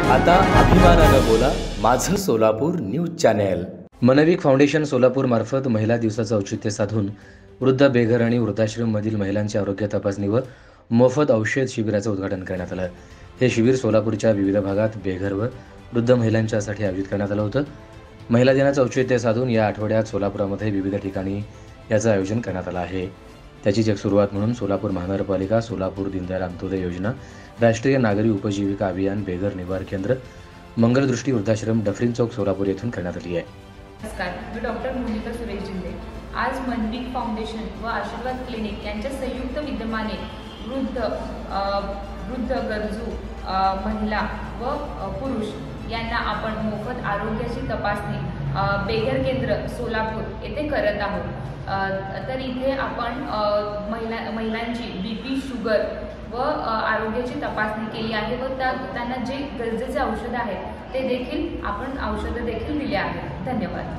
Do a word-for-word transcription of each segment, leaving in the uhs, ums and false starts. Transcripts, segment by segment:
आता अभिमानानं बोला, माझं Solapur news channel. Manvik foundation Solapur मार्फत महिला दिवसाचं औचित्य साधून वृद्ध, बेघर आणि वृद्धाश्रम मधील महिलांच्या आरोग्य तपासणी व मोफत औषध शिबिराचं उद्घाटन करण्यात आलं। हे शिबिर सोलापूरच्या विविध भागात बेघर व वृद्ध महिलांच्यासाठी आयोजित करण्यात आलं होतं। महिला दिनाचं औचित्य साधून या आठवड्यात सोलापुरामध्ये विविध ठिकाणी याचं आयोजन करण्यात आलं आहे। त्याचीच एक सुरुवात म्हणून सोलापूर महानगरपालिका, सोलापूर दीनदयाल अंत्योदय योजना, राष्ट्रीय नागरी उपजीविका अभियान, बेघर निवार केंद्र, मंगलदृष्टी वृद्धाश्रम, डफरीन चौक, सोलापूर येथून करण्यात आली आहे। नमस्कार, मी डॉक्टर मोनिका सुरेश जिंदे। आज मनविक फाउंडेशन व आशीर्वाद क्लिनिक यांच्या संयुक्त विद्यमाने वृद्ध वृद्ध गरजू महिला व पुरुष यांना आपण मोफत आरोग्याची तपासणी बेघर केंद्र सोलापूर येथे करत आहोत। तर इथे आपण महिला महिलांची बीपी, शुगर व आरोग्याची तपासणी केली आहे व त्यांना जे गरजेचे औषध आहेत ते देखील आपण औषधं देखील दिले आहेत। धन्यवाद।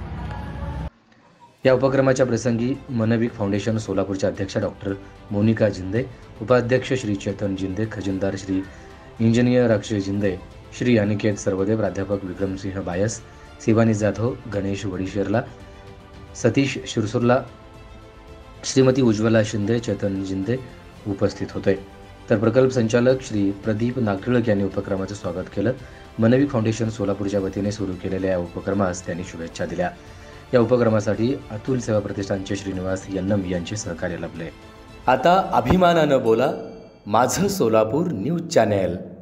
या उपक्रमाच्या प्रसंगी मनविक फाउंडेशन सोलापूरचे अध्यक्ष डॉक्टर मोनिका जिंदे, उपाध्यक्ष श्री चेतन जिंदे, खजिनदार श्री इंजिनियर अक्षय जिंदे, श्री अनिकेत सर्वदे, प्राध्यापक विक्रमसिंह बायस, शिवानी जाधव, गणेश वडीशेरला, सतीश शिरसुरला, श्रीमती उज्ज्वला शिंदे, चेतन जिंदे उपस्थित होते। तर प्रकल्प संचालक श्री प्रदीप नागटिळक यांनी उपक्रमाचं स्वागत केलं। मनविक फाउंडेशन सोलापूरच्या वतीने सुरू केलेल्या या उपक्रमास त्यांनी शुभेच्छा दिल्या। या उपक्रमासाठी अतुल सेवा प्रतिष्ठानचे श्रीनिवास यन्नम यांचे सहकार्य लाभले। आता अभिमानानं बोला, माझं सोलापूर न्यूज चॅनेल।